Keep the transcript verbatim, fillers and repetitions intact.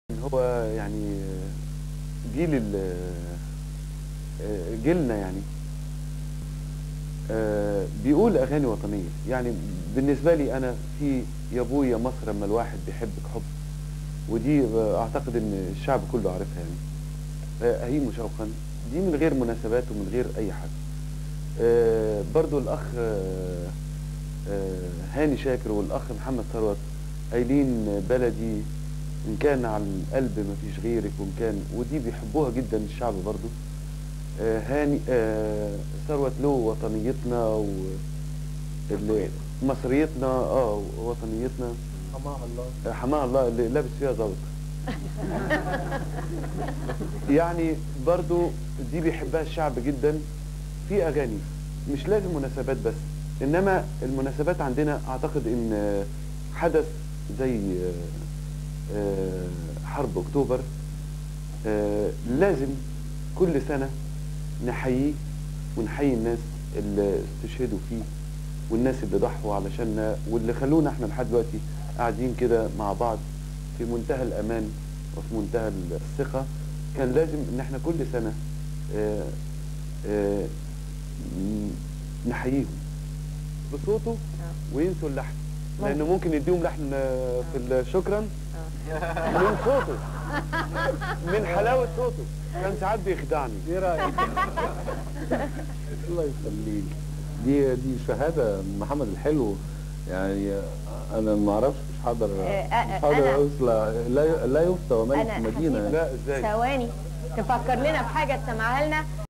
هو يعني جيل ال جيلنا يعني بيقول أغاني وطنية. يعني بالنسبة لي أنا في يا ابويا مصر اما الواحد بيحبك حب، ودي أعتقد إن الشعب كله عارفها يعني. أهيم شوقا دي من غير مناسبات ومن غير أي حاجة. برضو الأخ هاني شاكر والأخ محمد ثروت قايلين بلدي إن كان على القلب ما فيش غيرك، وإن كان ودي بيحبوها جدا الشعب برضو. آه هاني آه ثروت له وطنيتنا و مصريتنا اه وطنيتنا حماها الله. حماها الله اللي لابس فيها ظابط. يعني برضو دي بيحبها الشعب جدا. في اغاني مش لازم مناسبات بس، انما المناسبات عندنا اعتقد ان حدث زي حرب اكتوبر لازم كل سنة نحييه ونحيي الناس اللي استشهدوا فيه والناس اللي ضحوا علشاننا واللي خلونا احنا لحد دلوقتي قاعدين كده مع بعض في منتهى الامان وفي منتهى الثقة. كان لازم ان احنا كل سنة اه اه نحييهم بصوته وينسوا اللحن، لانه ممكن يديهم لحن في شكرا من صوته، من حلاوة صوته كان ساعات بيخدعني. ايه رايك؟ الله يخليك. دي دي شهاده من محمد الحلو. يعني انا ما اعرفش، مش حاضر مش حاضر اوصل. لا لا يفتى وميت في مدينه. لا ازاي؟ ثواني تفكر لنا بحاجه تسمعها لنا.